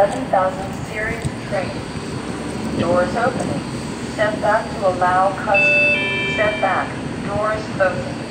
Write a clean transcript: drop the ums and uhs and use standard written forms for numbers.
11,000 series train. Doors opening. Step back to allow custom. Step back. Doors closing.